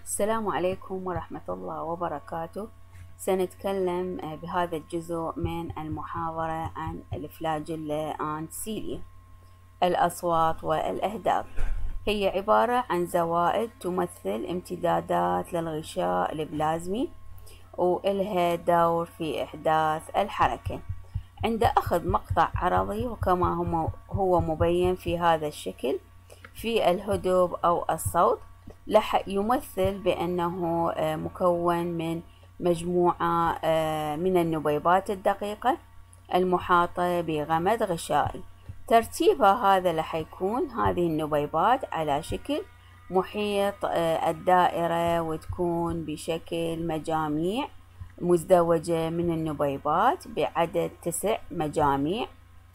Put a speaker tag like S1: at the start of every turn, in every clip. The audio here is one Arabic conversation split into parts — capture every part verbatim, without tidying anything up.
S1: السلام عليكم ورحمة الله وبركاته. سنتكلم بهذا الجزء من المحاضرة عن الفلاجيلا and cilia. الأصوات والأهداب هي عبارة عن زوائد تمثل امتدادات للغشاء البلازمي وإلها دور في إحداث الحركة. عند أخذ مقطع عرضي وكما هو مبين في هذا الشكل في الهدب أو الصوت لح يمثل بأنه مكون من مجموعة من النبيبات الدقيقة المحاطة بغمد غشائي. ترتيبها هذا لح يكون هذه النبيبات على شكل محيط الدائرة وتكون بشكل مجاميع مزدوجة من النبيبات بعدد تسع مجاميع.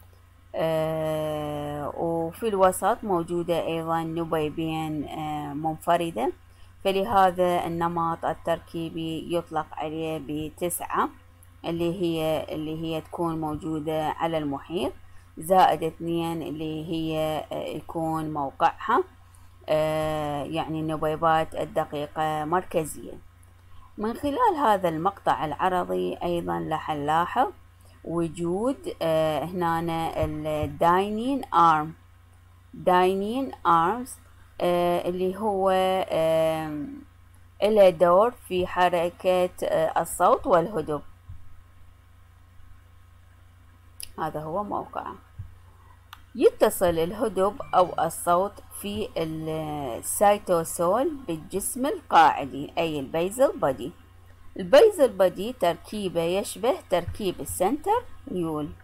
S1: آه وفي الوسط موجودة أيضا نبيبين آه منفردة، فلهذا النمط التركيبي يطلق عليه بتسعة اللي هي اللي هي تكون موجودة على المحيط، زائد اثنين اللي هي آه يكون موقعها آه يعني النبيبات الدقيقة مركزية. من خلال هذا المقطع العرضي أيضا راح نلاحظ وجود آه هنا الداينين ارم داينين ارمز آه اللي هو آه له دور في حركة آه الصوت والهدب. هذا هو موقعه. يتصل الهدب أو الصوت في السيتوسول بالجسم القاعدي أي البيزل بودي. البيزل بودي تركيبه يشبه تركيب السنتر نيول.